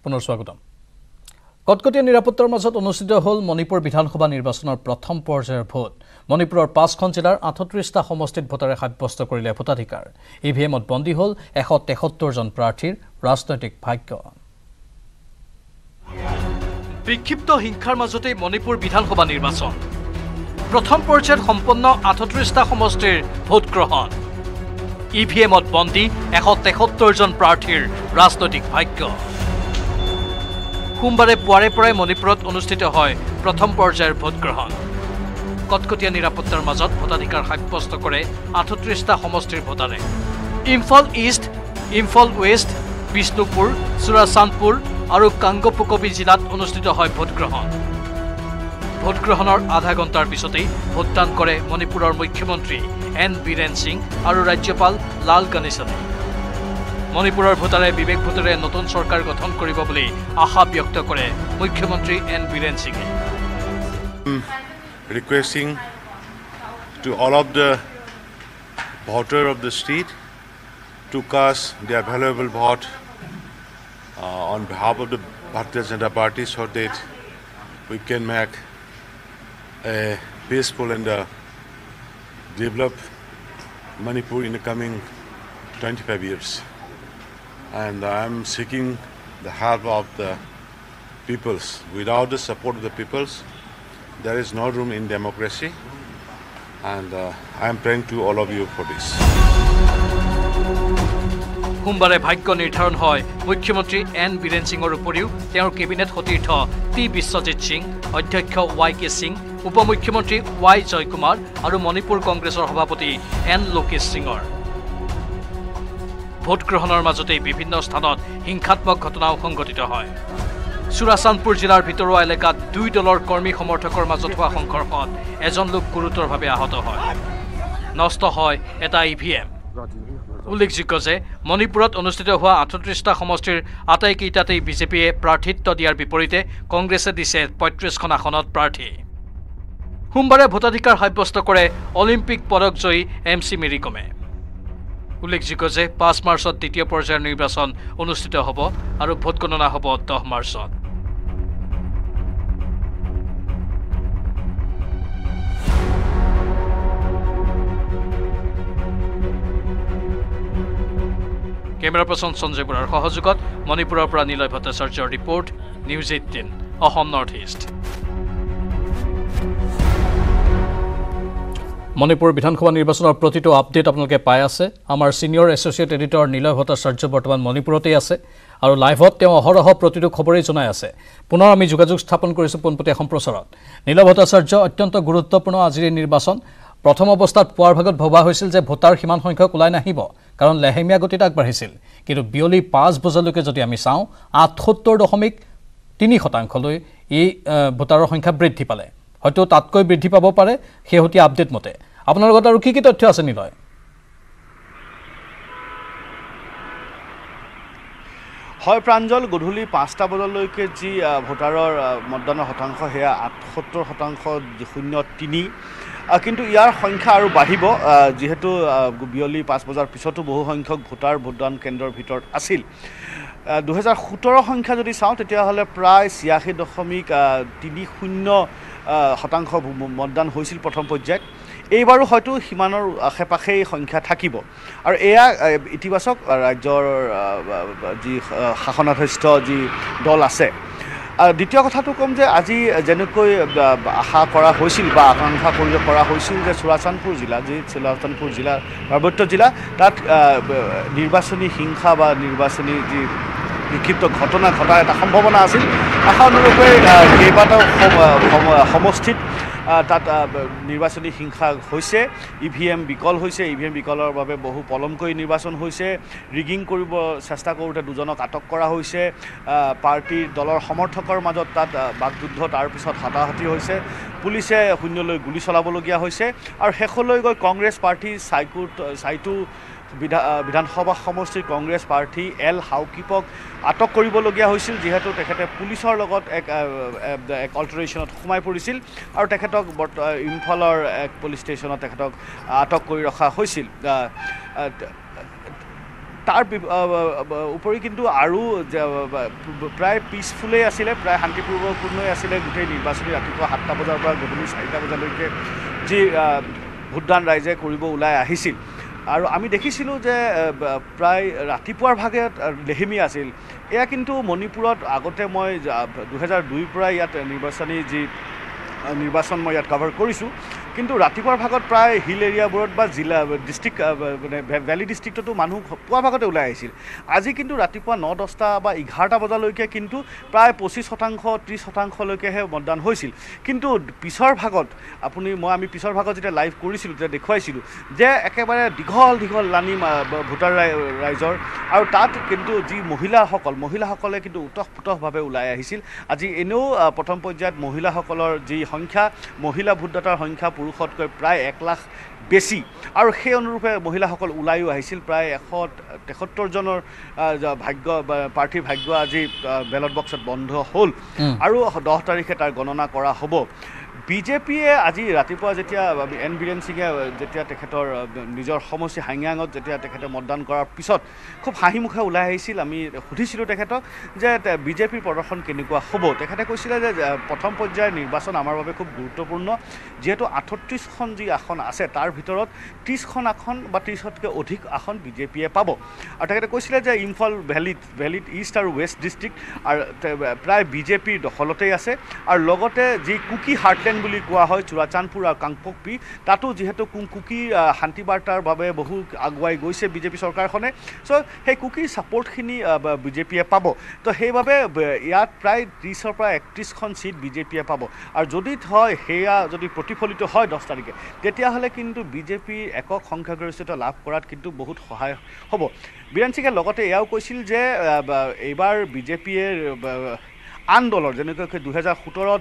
পুনৰ স্বাগতম কটকটীয়া নিৰাপত্তাৰ মাজত অনুষ্ঠিত হ'ল মণিপুৰ বিধানসভা নিৰ্বাচনৰ প্ৰথম পৰ্যায়ৰ ভোট মণিপুৰৰ 5খন জিলাৰ 38টা সমষ্টিত ভোটাৰে সাব্যস্ত কৰিলে ভোটাধিকাৰ EVMত বন্দী হ'ল 173 জন প্ৰাৰ্থীৰ ৰাজনৈতিক ভাগ্য বিক্ষিপ্ত হিংসাৰ মাজতে মণিপুৰ বিধানসভা নিৰ্বাচন প্ৰথম পৰ্যায়ত সম্পন্ন 38টা সমষ্টিৰ ভোট গ্ৰহণ EVMত বন্দী 173 জন প্ৰাৰ্থীৰ ৰাজনৈতিক ভাগ্য সোমবাৰে পুৱাৰে পৰাই মণিপুৰত অনুষ্ঠিত হয় প্ৰথম পৰ্যায়ৰ ভোট গ্ৰহণ কটকটীয়া নিৰাপত্তাৰ মাজত ভোটাধিকাৰ সাব্যস্ত কৰে 38টা সমষ্টিৰ ভোটাৰে ইম্ফল ইষ্ট ইম্ফল ৱেষ্ট বিষ্ণুপুৰ চুৰাচান্দপুৰ আৰু কাংগপুকবি জিলাত অনুষ্ঠিত হয় ভোট গ্ৰহণৰ আধা ঘণ্টাৰ পিছতেই ভোটদান কৰে মণিপুৰৰ মুখ্যমন্ত্ৰী এন বীৰেন সিং আৰু ৰাজ্যপাল লাল গণেশনে মণিপুৰৰ ভোটাৰে বিবেক ভোটেৰে নতুন চৰকাৰ গঠন কৰিব বুলি আশা ব্যক্ত কৰে মুখ্যমন্ত্ৰী এন বীৰেন সিঙে requesting to all of the voters of the state to cast their valuable vote on behalf of the Bharatiya Janata Party so that we can make a peaceful and develop Manipur in the coming 25 years. And I am seeking the help of the peoples. Without the support of the peoples, there is no room in democracy. And I am praying to all of you for this. সোমবাৰে ভাগ্য নিৰ্ধাৰণ হয় মুখ্যমন্ত্ৰী N Biren সিঙৰ উপৰিও তেওঁৰ cabinet সতীৰ্থ T Biswajit Singh অধ্যক্ষ YK সিং উপমুখ্যমন্ত্ৰী Y জয়কুমাৰ আৰু মণিপুৰ কংগ্ৰেছৰ সভাপতি এন লোকেশ সিঙৰ ভোট গ্ৰহণৰ মাজতে বিভিন্ন স্থানত হিংসাত্মক ঘটনাও সংঘটিত হয় চুৰাচান্দপুৰ জিলাৰ ভিতৰুৱা এলেকাত দুই দলৰ কৰ্মী সমৰ্থকৰ মাজত হোৱা সংঘৰ্ষত এজন লোক গুৰুতৰভাৱে আহত হয় নষ্ট হয় এটা EVM উল্লেখযোগ্য যে মণিপুৰত অনুষ্ঠিত হোৱা 38টা সমষ্টিৰ আটাইকেইটাতেই বিজেপিয়ে প্ৰাৰ্থিত্ব দিয়াৰ বিপৰীতে কংগ্ৰেছে দিছে 35খন আসনত প্ৰাৰ্থী সোমবাৰে ভোটাধিকাৰ সাব্যস্ত কৰে অলিম্পিক পদক জয়ী MC মেৰিকমে উল্লেখযোগ্য যে 5 মাৰ্চত দ্বিতীয় পৰ্যায়ৰ নিৰ্বাচন অনুষ্ঠিত হ'ব আৰু ভোট গণনা হ'ব 10 মাৰ্চত কেমেৰা পাৰ্চন সঞ্জয় বৰাৰ সহযোগত মণিপুৰৰ পৰা নিলয় ভট্টাচাৰ্যৰ report News 18 Assam Northeast Manipur বিধানসভা নিৰ্বাচনৰ প্ৰতিটো আপডেট আপোনালোকে পাই আছে আমাৰ senior associate editor Niloy Bhattacharya বৰ্তমান মণিপুৰতে আছে আৰু লাইভত তেওঁ অহৰহ প্ৰতিটো খবৰেই জনাই আছে পুনৰ আমি যোগাযোগ স্থাপন কৰিছো পোনপটীয়া সম্প্ৰচাৰত নিলয় ভট্টাচাৰ্য অত্যন্ত গুৰুত্বপূৰ্ণ আজিৰ নিৰ্বাচন প্ৰথম অৱস্থাত পুৱাৰ ভাগত ভবা হৈছিল যে ভোটাৰ সীমান সংখ্যক ওলাই নাহিব কাৰণ লেহেমীয়া গতিত আগবাঢ়িছিল কিন্তু বিয়লি 5 বজালৈকে যদি আমি চাওঁ 78.3% লৈ এই ভোটাৰৰ সংখ্যা বৃদ্ধি পালে হয়তো তাতকৈ বৃদ্ধি পাব পাৰে হেহতীয়া আপডেট মতে আপোনাৰ লগত আৰু কি তথ্য আছে নিলয় হয় প্ৰাঞ্জল গধূলি 5টা বজালৈকে যি ভোটাৰৰ মতদানৰ শতাংশ হেয়া 78.03 কিন্তু ইয়াৰ সংখ্যা আৰু বাঢ়িব যেহেতু বিয়লি 5 বজাৰ পিছতো বহু সংখ্যক ভোটাৰ ভোটদান কেন্দ্ৰৰ ভিতৰত আছিল 2017 সংখ্যা যদি চাওঁ তেতিয়াহ'লে প্ৰায় 86.30% মতদান হৈছিল প্ৰথম পৰ্যায়ত এইবাৰো হয়তো সিমানৰ আশে-পাশে সংখ্যা থাকিব আৰু এয়া ইতিবাচক ৰাজ্যৰ যি শাসনাধ্যক্ষ যি দল আছে দ্বিতীয় কথাটো কম যে আজি যেনেকৈ আশা কৰা হৈছিল বা আকাংক্ষা কৰা হৈছিল যে চুৰাচান্দপুৰ জিলা পাৰ্বত্য জিলা তাত নিৰ্বাচনী হিংসা বা নিৰ্বাচনী যি বিক্ষিপ্ত ঘটনা ঘটাৰ এটা সম্ভাৱনা আছিল আশা অনুৰূপে কেইবাটাও সমষ্টিত তাত নিৰ্বাচনী হিংসা হৈছে EVM বিকল হৈছে EVM বিকলৰ বাবে বহু পলমকৈ নিৰ্বাচন হৈছে ৰিগিং কৰিব চেষ্টা কৰোঁতে দুজনক আটক কৰা হৈছে পাৰ্টিৰ দলৰ সমৰ্থকৰ মাজত তাত বাকযুদ্ধ তাৰ পিছত হাতাহাতি হৈছে পুলিচে শূন্যলৈ গুলি চলাবলগীয়া হৈছে আৰু শেষলৈ গৈ কংগ্ৰেছ পাৰ্টি চাইটো বিধানসভা সমষ্টিৰ কংগ্ৰেছ প্ৰাৰ্থী এল হাউকিপক আটক কৰিবলগীয়া হৈছিল যেহেতু তেখেতে পুলিচৰ লগত এক অল্টাৰেশ্যনত সোমাই পৰিছিল আৰু তেখেতক ইম্ফলৰ এক পুলিচ ষ্টেচনত তেখেতক আটক কৰি ৰখা হৈছিল তাৰ উপৰি কিন্তু আৰু প্ৰায় পিচফুলেই আছিলে প্ৰায় শান্তিপূৰ্ণই আছিলে গোটেই নিৰ্বাচনী ৰাতিপুৱা 7টা বজাৰ পৰা গধূলি 4টা বজালৈকে যি ভোটদান ৰাইজে কৰিব ওলাই আহিছিল আৰু আমি দেখিছিলোঁ যে প্ৰায় ৰাতিপুৱাৰ ভাগে লেহেমি আছিল এয়া কিন্তু মণিপুৰত আগতে মই 2002 পৰা ইয়াত নিৰ্বাচন মই ইয়াত কভাৰ কৰিছোঁ কিন্তু ৰাতিপুৱাৰ ভাগত প্ৰায় হিল এৰিয়াবোৰত বা জিলা ডিষ্ট্ৰিক্ট মানে ভেলী ডিষ্ট্ৰিক্টতো মানুহ পুৱা ভাগতে ওলাই আহিছিল আজি কিন্তু ৰাতিপুৱা 9-10টা বা 11টা বজালৈকে কিন্তু প্ৰায় 25% 30%লৈকেহে মতদান হৈছিল কিন্তু পিছৰ ভাগত আমি পিছৰ ভাগত যেতিয়া লাইভ কৰিছিলোঁ তেতিয়া দেখুৱাইছিলোঁ যে একেবাৰে দীঘল লানি ভোটাৰ ৰাইজৰ আৰু তাত কিন্তু যি মহিলাসকলে কিন্তু উতঃপুতঃভাৱে ওলাই আহিছিল আজি এনেও প্ৰথম পৰ্যায়ত মহিলাসকলৰ যি সংখ্যা মহিলা ভোটদাতাৰ সংখ্যা পুৰুষতকৈ প্ৰায় 1 লাখ বেছি আৰু সেই অনুৰূপে মহিলাসকল ওলাইও আহিছিল প্ৰায় 173 জনৰ প্ৰাৰ্থীৰ ভাগ্য আজি বেলট বক্সত বন্ধ হ'ল আৰু 10 তাৰিখে তাৰ গণনা কৰা হ'ব বিজেপিয়ে আজি ৰাতিপুৱা যেতিয়া এন বীৰেন সিঙে যেতিয়া তেখেতৰ নিজৰ সমষ্টি হাংয়াঙত যেতিয়া তেখেতে মতদান কৰাৰ পিছত খুব হাঁহিমুখে ওলাই আহিছিল আমি সুধিছিলোঁ তেখেতক যে বিজেপিৰ প্ৰদৰ্শন কেনেকুৱা হ'ব তেখেতে কৈছিলে যে প্ৰথম পৰ্যায়ৰ নিৰ্বাচন আমাৰ বাবে খুব গুৰুত্বপূৰ্ণ যেহেতু 38খন যি আসন আছে তাৰ ভিতৰত 30খন আসন বা 30তকৈ অধিক আসন বিজেপিয়ে পাব আৰু তেখেতে কৈছিলে যে ইম্ফল ভেলীত ইষ্ট আৰু ৱেষ্ট ডিষ্ট্ৰিক্ট আৰু প্ৰায় বিজেপিৰ দখলতেই আছে আৰু লগতে যি কুকি হাৰ্টলেণ্ড বুলি কোৱা হয় চুৰাচান্দপুৰ আৰু কাংপকপি তাতো যিহেতু কুকি শান্তি বাৰ্তাৰ বাবে বহু আগুৱাই গৈছে বিজেপি চৰকাৰখনে চ' সেই কুকিৰ ছাপৰ্টখিনি বিজেপিয়ে পাব তো সেইবাবে ইয়াত প্ৰায় 30ৰ পৰা 31খন চিট বিজেপিয়ে পাব আৰু যদি হয় সেয়া যদি প্ৰতিফলিত হয় 10 তাৰিখে তেতিয়াহ'লে কিন্তু বিজেপি একক সংখ্যাগৰিষ্ঠতা লাভ কৰাত কিন্তু বহুত সহায় হ'ব বীৰেন সিঙে লগতে এয়াও কৈছিল যে এইবাৰ বিজেপিয়ে আন দলৰ যেনেকৈ 2017ত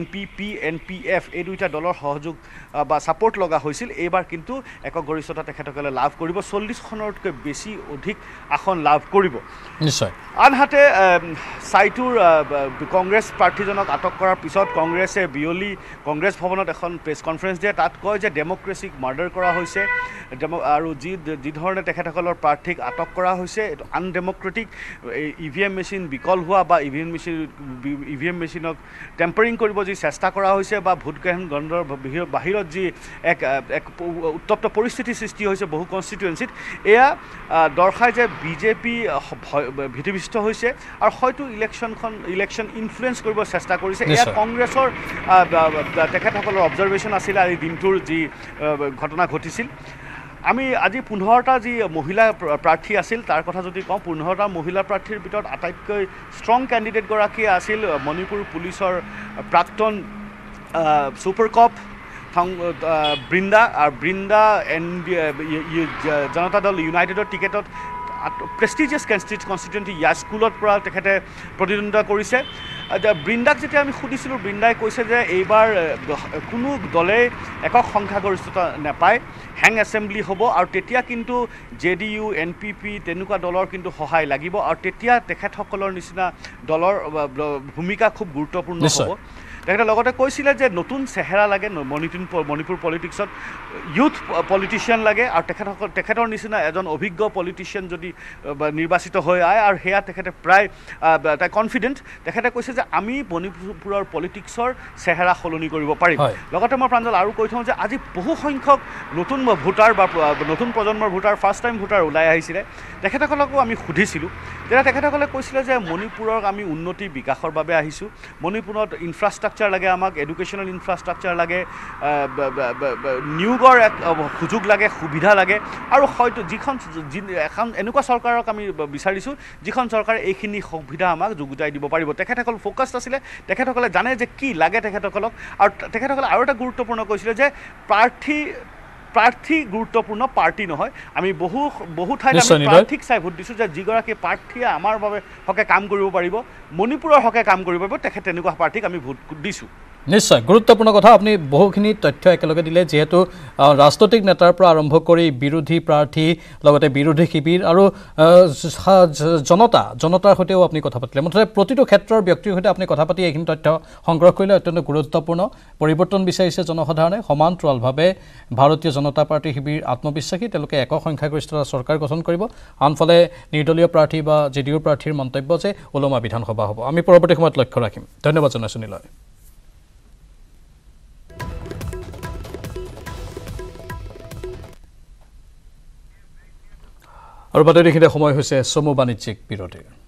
NPF এই দুইটা দলৰ সহযোগ বা ছাপৰ্ট লগা হৈছিল এইবাৰ কিন্তু একক গৰিষ্ঠতা তেখেতসকলে লাভ কৰিব 40খনতকৈ বেছি অধিক আসন লাভ কৰিব নিশ্চয় আনহাতে সাইটুৰ কংগ্ৰেছ প্ৰাৰ্থীজনক আটক কৰাৰ পিছত কংগ্ৰেছে বিয়লি কংগ্ৰেছ ভৱনত এখন প্ৰেছ কনফাৰেন্স দিয়ে তাত কয় যে ডেমক্ৰেচিক মাৰ্ডাৰ কৰা হৈছে আৰু যি ধৰণে তেখেতসকলৰ প্ৰাৰ্থীক আটক কৰা হৈছে এইটো আনডেমক্ৰেটিক EVM মেচিন বিকল হোৱা বা EVM মেচিনক টেম্পাৰিং কৰিব যি চেষ্টা কৰা হৈছে বা ভোটগ্ৰহণ গণৰ বাহিৰত যি এক উত্তপ্ত পৰিস্থিতি সৃষ্টি হৈছে বহু কনষ্টিটুৱেঞ্চিত এয়া দৰ্শায় যে বিজেপি ভীতিবিষ্ট হৈছে আৰু হয়তো ইলেকশ্যন ইনফ্লুৱেঞ্চ কৰিব চেষ্টা কৰিছে এয়া কংগ্ৰেছৰ তেখেতসকলৰ অবজাৰভেশ্যন আছিল আৰু দিনটোৰ যি ঘটনা ঘটিছিল আমি আজি 15টা যি মহিলা প্ৰাৰ্থী আছিল তাৰ কথা যদি কওঁ 15টা মহিলা প্ৰাৰ্থীৰ ভিতৰত আটাইতকৈ ষ্ট্ৰং কেণ্ডিডেটগৰাকী আছিল মণিপুৰ পুলিচৰ প্ৰাক্তন ছুপাৰ কপ বৃন্দা জনতা দল ইউনাইটেডৰ টিকেটত প্ৰেষ্টিজিয়াছ কনষ্টিটুৱেণ্টি স্কুলৰ পৰা তেখেতে প্ৰতিদ্বন্দ্বিতা কৰিছে বৃন্দাক যেতিয়া আমি সুধিছিলোঁ বৃন্দাই কৈছে যে এইবাৰ কোনো দলে একক সংখ্যাগৰিষ্ঠতা নাপায় হেং এছেম্বলি হ'ব আৰু তেতিয়া কিন্তু JDU NPP তেনেকুৱা দলৰ কিন্তু সহায় লাগিব আৰু তেতিয়া তেখেতসকলৰ নিচিনা দলৰ ভূমিকা খুব গুৰুত্বপূৰ্ণ হ'ব তেখেতে লগতে কৈছিলে যে নতুন চেহেৰা লাগে মণিপুৰ পলিটিক্সত ইউথ পলিটিচিয়ান লাগে আৰু তেখেতৰ নিচিনা এজন অভিজ্ঞ পলিটিচিয়ান যদি নিৰ্বাচিত হৈ আহে আৰু সেয়া তেখেতে প্ৰায় তাই কনফিডেণ্ট তেখেতে কৈছে যে আমি মণিপুৰৰ পলিটিক্সৰ চেহেৰা সলনি কৰিব পাৰিম লগতে মই প্ৰাঞ্জল আৰু কৈ থওঁ যে আজি বহু সংখ্যক নতুন ভোটাৰ বা নতুন প্ৰজন্মৰ ভোটাৰ ফাৰ্ষ্ট টাইম ভোটাৰ ওলাই আহিছিলে তেখেতসকলকো আমি সুধিছিলোঁ তেতিয়া তেখেতসকলে কৈছিলে যে মণিপুৰক আমি উন্নতি বিকাশৰ বাবে আহিছোঁ মণিপুৰত ইনফ্ৰাষ্ট্ৰাকচাৰ লাগে আমাক এডুকেশ্যনেল ইনফ্ৰাষ্ট্ৰাকচাৰ লাগে নিয়োগৰ এক সুযোগ লাগে সুবিধা লাগে আৰু হয়তো এখন এনেকুৱা চৰকাৰক আমি বিচাৰিছোঁ যিখন চৰকাৰে এইখিনি সুবিধা আমাক যোগাই দিব পাৰিব তেখেতসকল ফ'কাছড আছিলে তেখেতসকলে জানে যে কি লাগে তেখেতসকলক আৰু তেখেতসকলে আৰু এটা গুৰুত্বপূৰ্ণ কৈছিলে যে প্ৰাৰ্থী গুৰুত্বপূৰ্ণ পাৰ্টি নহয় আমি বহু ঠাইত আমি প্ৰাৰ্থীক চাই ভোট দিছোঁ যে যিগৰাকী প্ৰাৰ্থীয়ে আমাৰ বাবে হকে কাম কৰিব পাৰিব মণিপুৰৰ হকে কাম কৰিব পাৰিব তেখেত তেনেকুৱা পাৰ্টীক আমি ভোট দিছোঁ নিশ্চয় গুৰুত্বপূৰ্ণ কথা আপুনি বহুখিনি তথ্য একেলগে দিলে যেহেতু ৰাজনৈতিক নেতাৰ পৰা আৰম্ভ কৰি বিৰোধী প্ৰাৰ্থী লগতে বিৰোধী শিবিৰ আৰু জনতাৰ সৈতেও আপুনি কথা পাতিলে মুঠতে প্ৰতিটো ক্ষেত্ৰৰ ব্যক্তিৰ সৈতে আপুনি কথা পাতি এইখিনি তথ্য সংগ্ৰহ কৰিলে অত্যন্ত গুৰুত্বপূৰ্ণ পৰিৱৰ্তন বিচাৰিছে জনসাধাৰণে সমান্তৰালভাৱে ভাৰতীয় জনতা পাৰ্টীৰ শিবিৰ আত্মবিশ্বাসী তেওঁলোকে একক সংখ্যাগৰিষ্ঠতা চৰকাৰ গঠন কৰিব আনফালে নিৰ্দলীয় প্ৰাৰ্থী বা জেডিইউ প্ৰাৰ্থীৰ মন্তব্য যে ওলমা বিধানসভা হ'ব আমি পৰৱৰ্তী সময়ত লক্ষ্য ৰাখিম ধন্যবাদ জনাইছো নিলয় আৰু বাতৰিখিনিতে সময় হৈছে চমু বাণিজ্যিক বিৰতিৰ